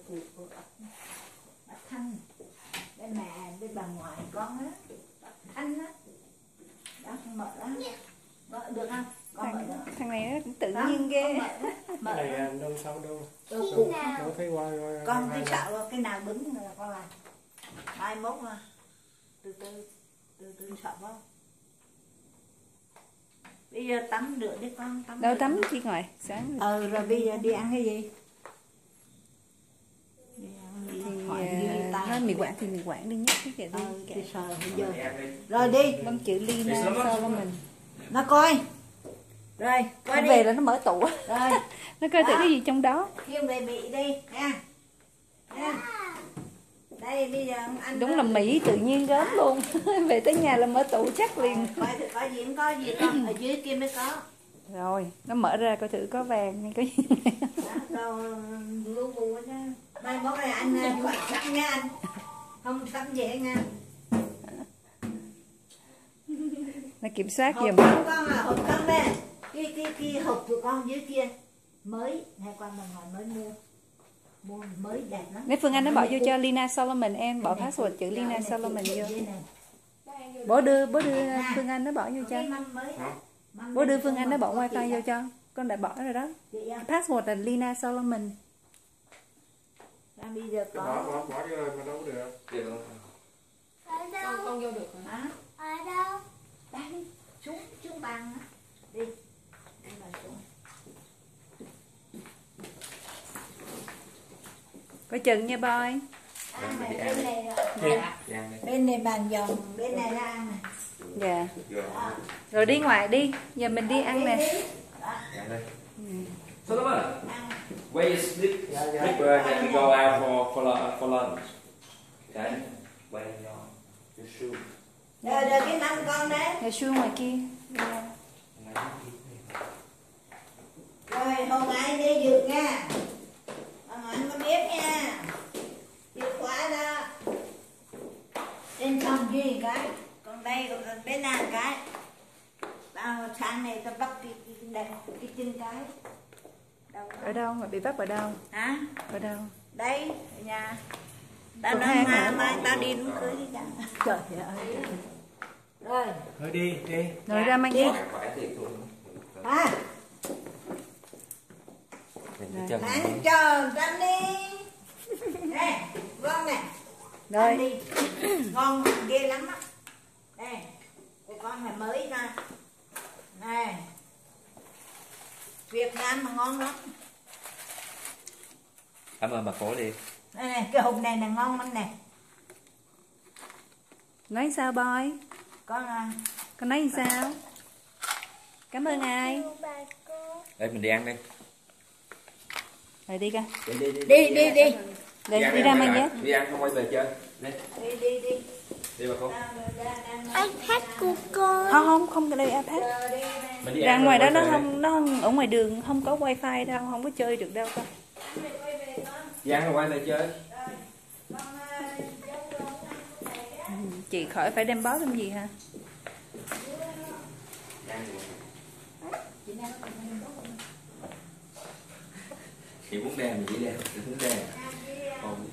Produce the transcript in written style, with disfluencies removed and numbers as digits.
phụ của bác Thanh, bên mẹ bên bà ngoại con á, bác Thanh á, đang mở đó, mở được không? Thằng này nó cũng tự nhiên ghê. Cái này đâu sao đâu. Đâu thấy qua con cứ sợ cái nào đứng là con làm. Mai mốt mà từ từ sợ không? Bây giờ tắm rửa đi con, tắm. Đâu tắm chị ngoài sáng. Rồi bây giờ đi ăn cái gì? Nói mì Quảng thì mì Quảng đi nhất cái đi sờ bây giờ. Rồi đi. Bấm chữ Lina Solomon. Nó coi. Rồi, coi nó đi. Về là nó mở tủ. Rồi. Nó coi thử cái gì trong đó. Khiêm về bị đi nha. Đây bây giờ anh đúng là Mỹ tự nhiên gớm luôn. Về tới nhà là mở tủ chắc liền. Coi gì không có gì không, ở dưới kia mới có. Rồi, nó mở ra coi thử có vàng hay có gì. Rồi lu bù chứ. Mai mốt này anh gọi sẵn nha anh. Không sẵn dễ nha. Nó kiểm soát giùm. Hộp con à, hộp con đây. Cái hộp của con dưới kia mới, hay quan đồng hỏi mới mua mới đẹp lắm. Nếu Phương Anh nó bỏ vô cho Lina Solomon, em bỏ password chữ Lina Solomon vô. Bố đưa Phương Anh nó bỏ vô cho. Bố đưa Phương Anh nó bỏ wifi vô cho. Con đã bỏ rồi đó. Password là Lina Solomon. Bây giờ có bỏ vô rồi mà đâu có được. Được không? Con vô được hả? Ở đâu? Đây, xuống bàn á. Đi. Đi bà xuống. Coi chừng nha boy. Bên này bàn dòng, bên này ra ăn nè. Dạ. Rồi đi ngoài đi, giờ mình đi ăn nè. Solomon, where you sleep? Sleep and we go out for lunch. Okay? Where your shoe? Rồi cái mâm con đấy. Rồi xuôi ngoài kia. Rồi hôm nay đi dược nha. Anh có biết nha. Chìa khóa đó. Trên phòng ghi cái. Còn đây còn bên nào cái. Bao sáng này tao bắt cái chân cái. Ở đâu mà bị bắt ở đâu? Hả? Ở đâu? Đây, ở nhà. Tao nói mai tao đi đúng cưới đi chẳng. Trời ơi. Rồi. Thôi đi. Rồi ra mang giấy. À. Ăn chờ ăn đi. Nè, ngon nè. Rồi. Đi. Ngon ghê lắm á. Đây. Cái con này mới ra. Này. Việt Nam mà ngon lắm. Cảm ơn bà cố đi. Đây này, cái hộp này là ngon lắm nè. Nói sao boy? Con nói sao? Cảm ơn ai? Để mình đi ăn đi. Rồi đi coi. Đi. Đi ra mang giấy. Đi ăn không quay về chơi. Đi. Đi. Đi bà cố. iPad của con. Không cái đây iPad. Ra ngoài đó nó ở ngoài đường không có wifi đâu, không có chơi được đâu con. Đi ăn rồi quay về chơi. Chị khỏi phải đem báo làm gì hả? Chị muốn đem thì chỉ đem, chị muốn đem. Còn